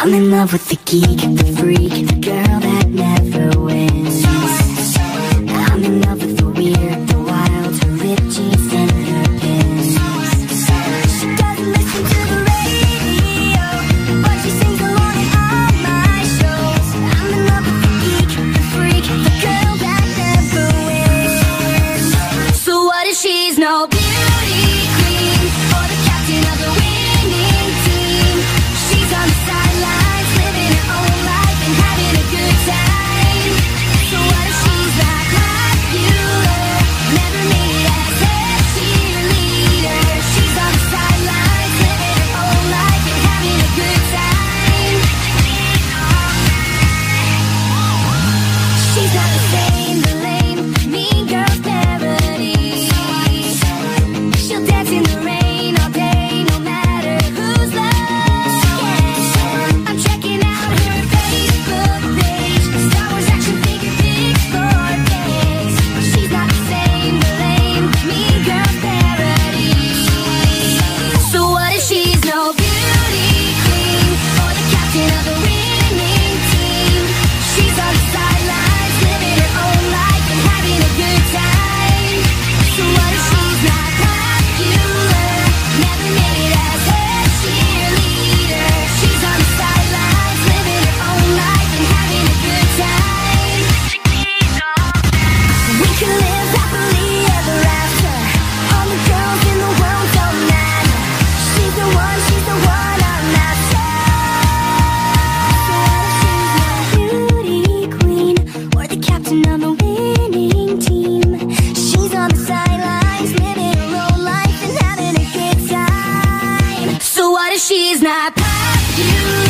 I'm in love with the geek, the freak, the girl that never wins. I'm in love with the weird, the wild, her ripped jeans and her pins. She doesn't listen to the radio, but she sings along in all my shows. I'm in love with the geek, the freak, the girl that never wins. So what if she's no beauty queen, or the captain of the winning team? She's on the sidelines, living her own life and having a good time. So what if she's not popular, never made it as a cheerleader? She's on the sidelines, living her own life and having a good time. She's not the same, the lame, mean girl's parody. She'll dance in the rain all day, no matter who's looking. I'm checking out her Facebook page, Star Wars action figure pics for days. She's not the same, the lame, mean girl's parody. So what if she's no beauty queen, or the captain of the winning team? She's on the sidelines, living her own life and having a good time. So what if she's not popular, never made it as a cheerleader? She's on the sidelines, living her own life and having a good time. We can live happily ever after. All the girls in the world don't matter. She's the one I'm after. So what if she's my beauty queen, or the captain of a winning team? She's on the sidelines, living her own life and having a good time. So what if she's not popular,